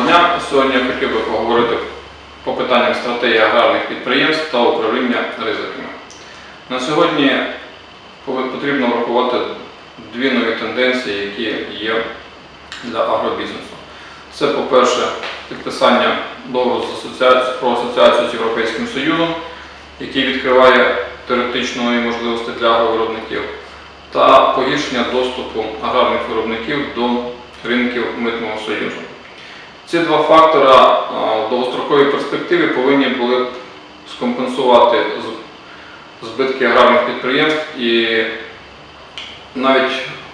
дня. Сьогодні я хотів би поговорити по питанням стратегії аграрних підприємств та управління ризиками. На сьогодні потрібно врахувати дві нові тенденції, які є для агробізнесу. Це, по-перше, підписання договору про асоціацію з Європейським Союзом, який відкриває теоретичної можливості для агровиробників, та погіршення доступу аграрних виробників до ринків Митного союзу. Ці два фактори в довгостроковій перспективі повинні були б скомпенсувати збитки аграрних підприємств і навіть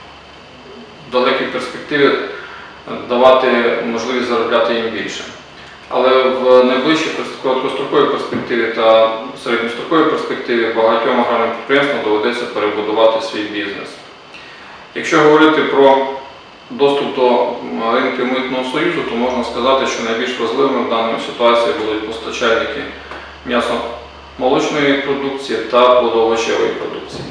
в далекій перспективі давати можливість заробляти їм більше. Але в найближчій короткостроковій перспективі та середньостроковій перспективі багатьом аграрним підприємствам доведеться перебудувати свій бізнес. Якщо говорити про доступ до ринків Митного союзу, то можна сказати, що найбільш важливими в даній ситуації будуть постачальники м'ясо-молочної продукції та плодоовочевої продукції.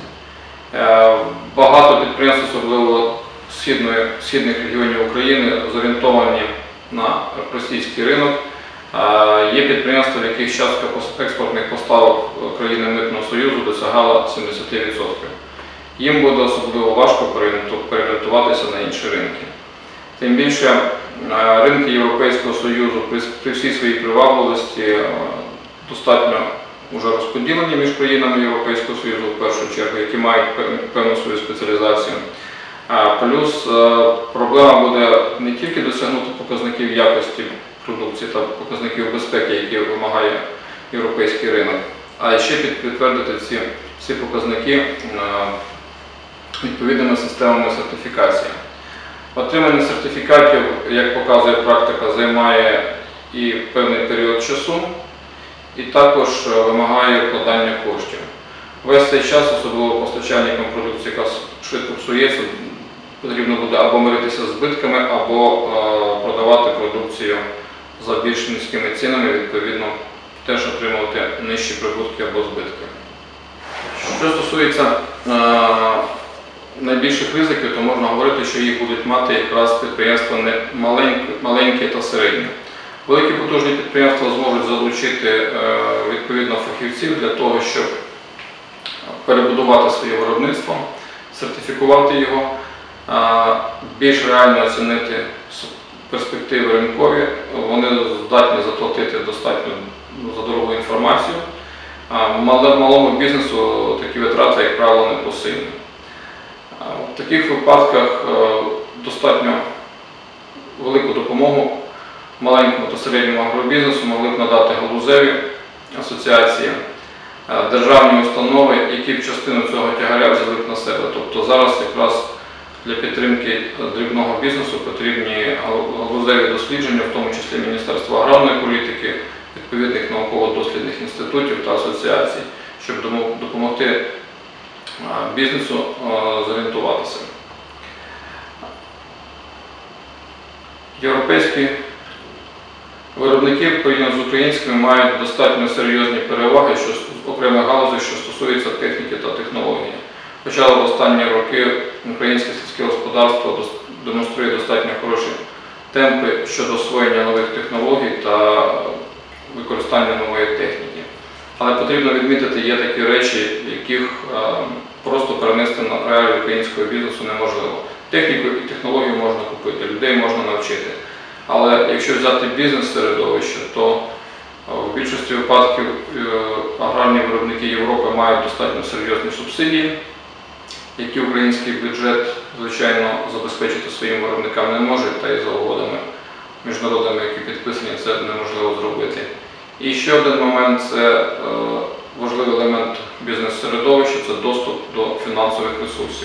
Багато підприємств, особливо східних регіонів України, зорієнтовані на російський ринок. Є підприємства, в яких частка експортних поставок країни Митного союзу досягала 70%. Їм буде особливо важко переорієнтуватися на інші ринки. Тим більше ринки Європейського Союзу при всій своїй привабливості достатньо вже розподілені між країнами Європейського Союзу, в першу чергу, які мають певну свою спеціалізацію. Плюс проблема буде не тільки досягнути показників якості продукції та показників безпеки, які вимагає європейський ринок, а ще підтвердити ці показники відповідними системами сертифікації. Отримання сертифікатів, як показує практика, займає і певний період часу, і також вимагає вкладання коштів. Весь цей час, особливо постачальникам продукції, яка швидко псується, потрібно буде або миритися з збитками, або продавати продукцію за більш низькими цінами, відповідно, теж отримувати нижчі прибутки або збитки. Що стосується найбільших ризиків, то можна говорити, що їх будуть мати якраз підприємства маленькі та середні. Великі потужні підприємства зможуть залучити відповідно фахівців для того, щоб перебудувати своє виробництво, сертифікувати його, більш реально оцінити перспективи ринкові. Вони здатні заплатити достатньо за дорогу інформацію. Малому бізнесу такі витрати, як правило, не посильні. В таких випадках достатньо велику допомогу маленькому та середньому агробізнесу могли б надати галузеві асоціації, державні установи, які б частину цього тягаря взяли б на себе. Тобто зараз якраз для підтримки дрібного бізнесу потрібні галузеві дослідження, в тому числі Міністерства аграрної політики, відповідних науково-дослідних інститутів та асоціацій, щоб допомогти бізнесу зорієнтуватися. Європейські виробники порівняно з українськими мають достатньо серйозні переваги в окремих галузях, що стосується техніки та технології. Хоча в останні роки українське сільське господарство демонструє достатньо хороші темпи щодо освоєння нових технологій та використання нової техніки. Але потрібно відмітити, є такі речі, яких просто перенести на реалії українського бізнесу неможливо. Техніку і технологію можна купити, людей можна навчити. Але якщо взяти бізнес-середовище, то в більшості випадків аграрні виробники Європи мають достатньо серйозні субсидії, які український бюджет, звичайно, забезпечити своїм виробникам не може, та і за угодами міжнародними, які підписані, це неможливо зробити. І ще один момент – це важливий елемент бізнес-середовища – це доступ до фінансових ресурсів.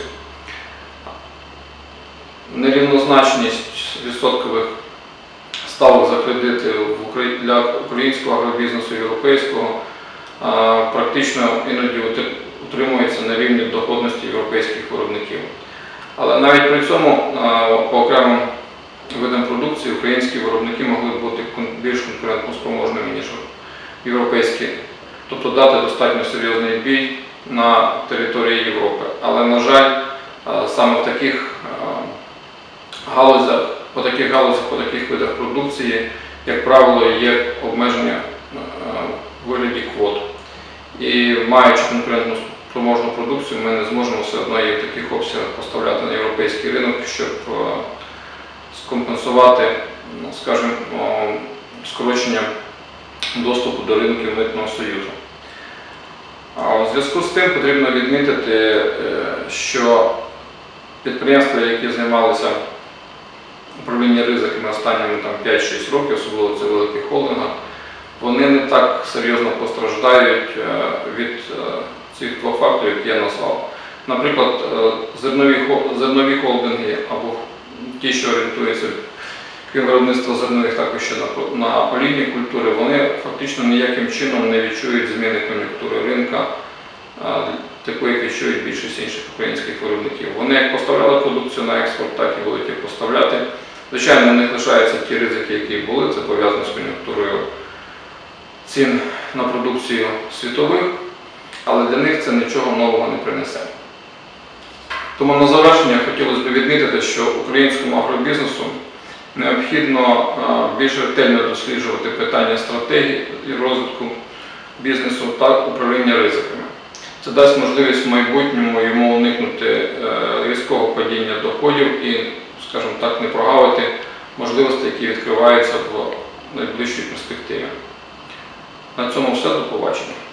Нерівнозначність відсоткових ставок за кредити для українського агробізнесу і європейського практично іноді утримується на рівні доходності європейських виробників. Але навіть при цьому по окремим видам продукції українські виробники могли б бути більш конкурентноспроможними, ніж європейські. Тобто дати достатньо серйозний бій на території Європи. Але, на жаль, саме в таких галузях по таких галузях, по таких видах продукції, як правило, є обмеження в вигляді квот. І маючи конкурентну спроможну продукцію, ми не зможемо все одно її в таких обсягах поставляти на європейський ринок, щоб скомпенсувати, скажімо, скорочення доступу до ринків Митного союзу. А у зв'язку з тим потрібно відмітити, що підприємства, які займалися управлінням ризиками останніми 5-6 років, особливо це великі холдинги, вони не так серйозно постраждають від цих двох факторів, які я назвав. Наприклад, зернові холдинги або ті, що орієнтуються, крім виробництва зернових, також ще на олійні культури, вони фактично ніяким чином не відчують зміни кон'юнктури ринка, такої, як відчують більшість інших українських виробників. Вони як поставляли продукцію на експорт, так і будуть їх поставляти. Звичайно, на них лишаються ті ризики, які були, це пов'язано з кон'юнктурою цін на продукцію світових, але для них це нічого нового не принесе. Тому на завершення хотілося б відмітити, що українському агробізнесу необхідно більш ретельно досліджувати питання стратегії і розвитку бізнесу та управління ризиками. Це дасть можливість в майбутньому йому уникнути різкого падіння доходів і, скажімо так, не прогавити можливості, які відкриваються в найближчій перспективі. На цьому все, до побачення.